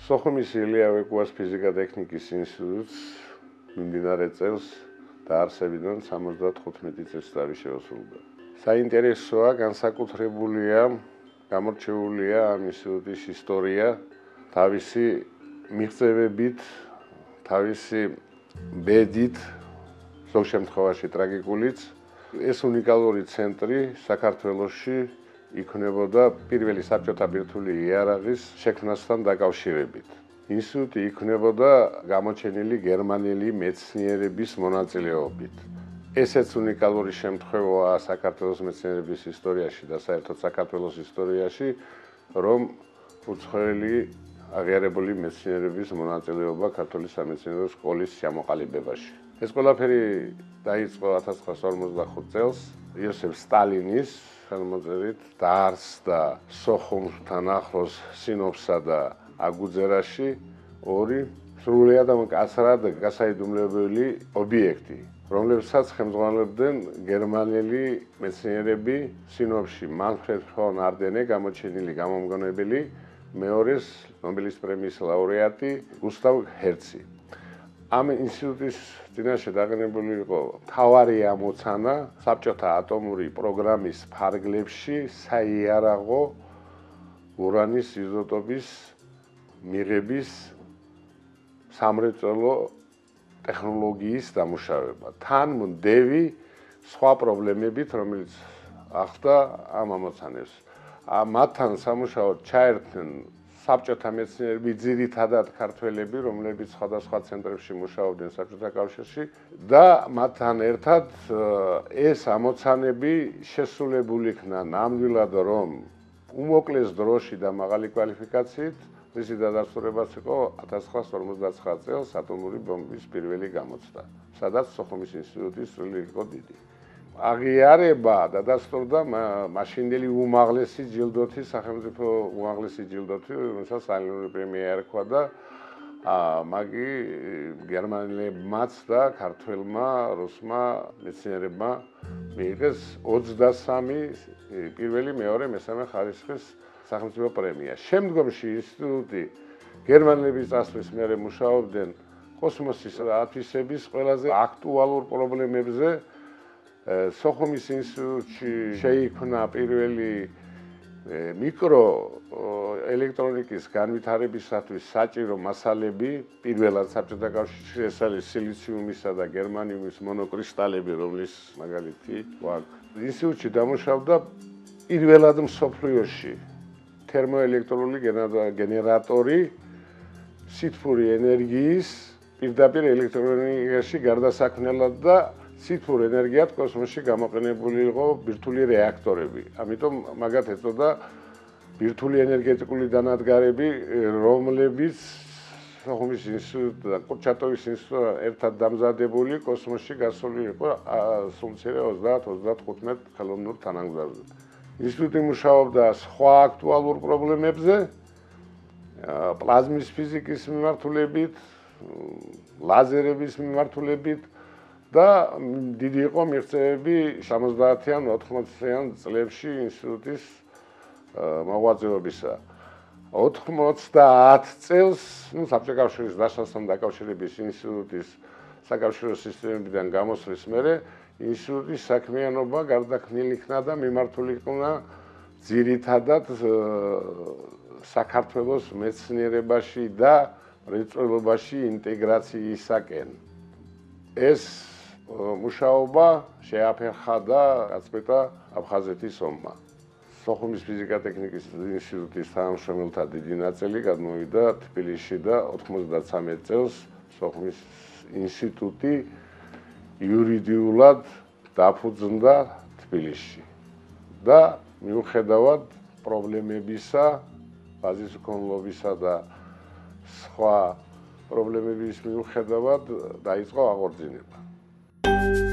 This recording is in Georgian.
სოხუმის ილია ვეკუას ფიზიკა-ტექნიკის ინსტიტუტს მიმდინარე წელს დაარსებიდან 75 წელიწადი შეუსრულდა. საინტერესოა, განსაკუთრებულია, გამორჩეულია ამ ინსტიტუტის ისტორია თავისი მიღწევებით, თავისი ბედით, ზოგ შემთხვევაში ტრაგიკულიც. ეს უნიკალური ცენტრი საქართველოში იქნებოდა პირველი საბჭოთა ბირთვული იარაღის შექმნასთან დაკავშირებით. ინსტიტუტი იქნებოდა გამოჩენილი გერმანელი მეცნიერების მონაწილეობით. ესეც უნიკალური შემთხვევაა საქართველოს მეცნიერების ისტორიაში და საერთოდ საქართველოს ისტორიაში, რომ უცხოელი აღიარებული მეცნიერების მონაწილეობა ქართული სამეცნიერო სკოლის ჩამოყალიბებაში. ეს ყველაფერი დაიწყო 1945 წელს იოსებ სტალინის ხელმოწერით დაარსდა სოხუმთან ახლოს სინოფსა და აგუძერაში ორი სრულიად მკაცრად გასაიდუმლებელი ობიექტი, რომლებსაც ხელმძღვანელებდნენ გერმანელი მეცნიერები სინოფში მანფრედ ფონ არდენე, გამოჩენილი გამომგონებელი, მეორეს ნობელის პრემიის ლაურეატი გუსტავ ჰერცი. ამ ინსტიტუტის წინაშე დაყენებული იყო მთავარი ამოცანა საბჭოთა ატომური პროგრამის ფარგლებში საიარაღო ურანის იზოტოპის მიღების სამრეწველო ტექნოლოგიის დამუშავება. თან მდევი სხვა პრობლემებით, რომელიც ახლდა ამ ამოცანებს. მათთან სამუშაოდ ჩაერთნენ საბჭოთა მეცნიერები, ძირითადად ქართველები, რომლებიც სხვადასხვა ცენტრებში მუშაობდნენ საბჭოთა კავშირში და მათთან ერთად ეს ამოცანები შესრულებული იქნა ნამდვილად, რომ უმოკლეს დროში და მაღალი კვალიფიკაციით მისი დადასტურებაც იყო 1959 წელს ატომური ბომბის პირველი გამოცდა, სადაც სოხუმის ინსტიტუტის წვლილი იყო დიდი. აღიარება დადასტურდა მაშინდელი უმაღლესი ჯილდოთი, სახელმწიფო უმაღლესი ჯილდოთი, რომელსაც სტალინური პრემია ერქვა და მაგი გერმანელებმაც და ქართველმა, რუსმა მეცნიერებმა მიიღეს 23 პირველი, მეორე, მესამე ხარისხის სახელმწიფო პრემია. შემდგომში ინსტიტუტი გერმანელების წასვლის მერე მუშაობდნენ კოსმოსის ათვისების ყველაზე აქტუალურ პრობლემებზე. სოხუმის ინსტიტუტში შეიქმნა პირველი მიკრო ელექტრონიკის განვითარებისათვის საჭირო მასალები, პირველად საბჭოთა კავშირში, ეს არის სილიციუმისა და გერმანიუმის მონოკრისტალები, რომლის მაგალითი გვაქვს. ინსტიტუტში დამუშავდა პირველად მსოფლიოში თერმოელექტრული გენერატორი სითბური ენერგიის პირდაპირ ელექტრონიკაში გარდასაქმნელად და სითბურ ენერგიად კოსმოსში გამოყენებული იყო ბირთვული რეაქტორები. ამიტომ მაგათ ეწოდა ბირთვული ენერგეტიკული დანადგარები, რომლებიც სოხუმის ინსტიტუტი და კურჩატოვის ინსტიტუტი ერთად დამზადებული კოსმოსში გასული იყო სულცირე 30-35 ხელოვნურ თანამგზავრზე. ინსტიტუტი მუშაობდა სხვა აქტუალურ პრობლემებზე, პლაზმის ფიზიკის მიმართულებით, ლაზერების მიმართულებით და დიდი იყო მიღწევები 70-იან, 80-იან წლებში ინსტიტუტის მოღვაწეობისა. 90 წელს, საბჭოთა კავშირის დაშლასთან დაკავშირების ინსტიტუტის საკავშირო სისტემებიდან გამოსვლის მერე ინსტიტუტის საქმიანობა გარდაქმნილი იქნა და მიმართული იქნა ძირითადად საქართველოს მეცნიერებაში და მრეწველობაში ინტეგრაციისაკენ. ეს მუშაობა შეაფერხა და გაწყვეტა აფხაზეთის ომმა. სოხუმის ფიზიკა-ტექნიკის ინსტიტუტის თანამშრომელთა დიდი ნაწილი გადმოვიდა თბილისში და 93 წელს სოხუმის ინსტიტუტი იურიდიულად დაფუძნდა თბილისში და მიუხედავად პრობლემებისა, ბაზის უქონლობისა და სხვა პრობლემების მიუხედავად დაიწყო აღორძინება.